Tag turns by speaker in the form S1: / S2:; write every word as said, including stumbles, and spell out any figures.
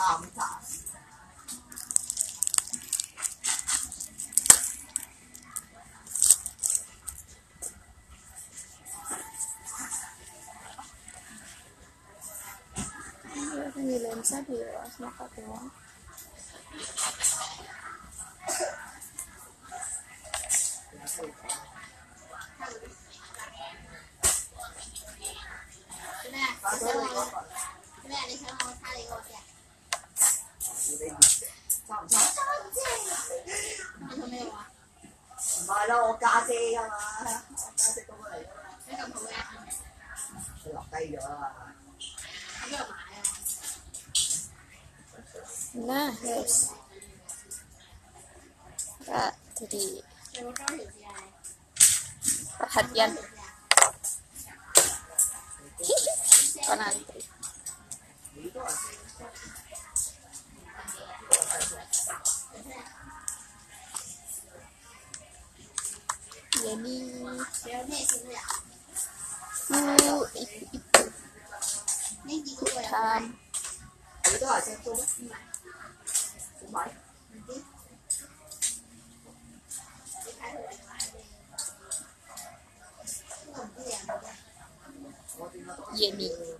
S1: 下午茶。
S2: Ini lensa dia, maka doang.
S1: 唔係咯，我家姐㗎嘛，我家姐嗰個嚟㗎嘛。你咁好嘅？佢落低咗啦。喺邊度買啊？
S2: Nah, guys. Nah, jadi perhatian. Kau nanti. Jadi itu itu hitam.
S1: Itu là xem chung á. Bảy.
S2: Yummy.